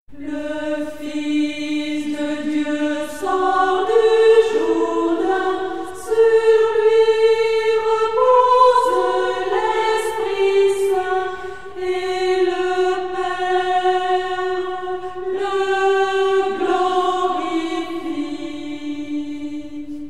Le Fils de Dieu sort du Jourdain, sur lui repose l'Esprit Saint, et le Père le glorifie.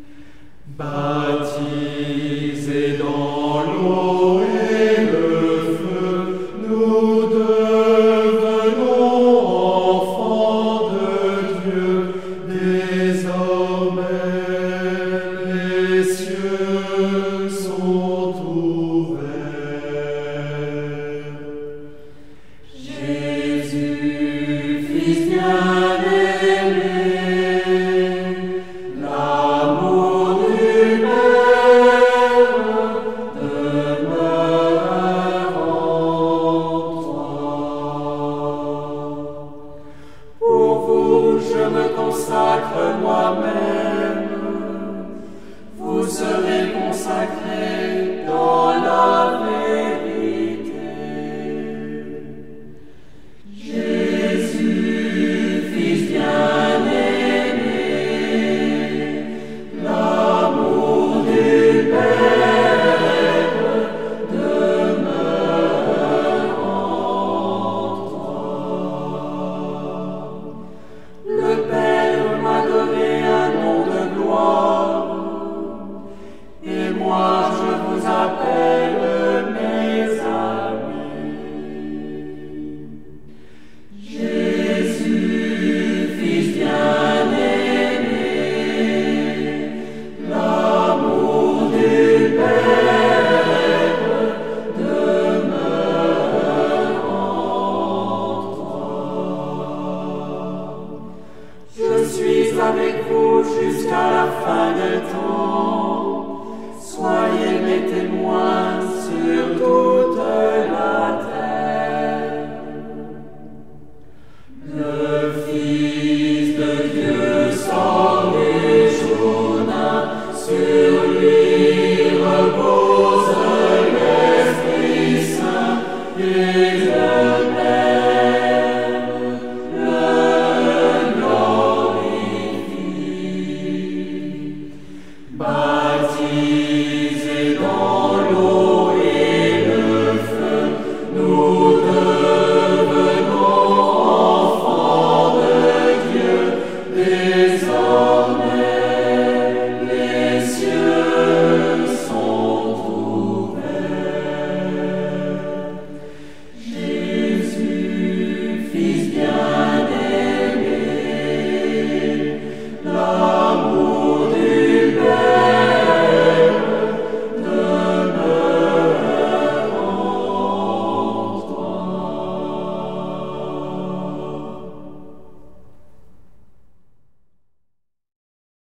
Baptisés dans l'eau et le feu, nous devenons enfants de Dieu. Désormais, les cieux sont ouverts. Jésus, Fils bien-aimé, l'amour du Père demeure en toi. Pour vous, je me consacre moi-même, vous serez consacrés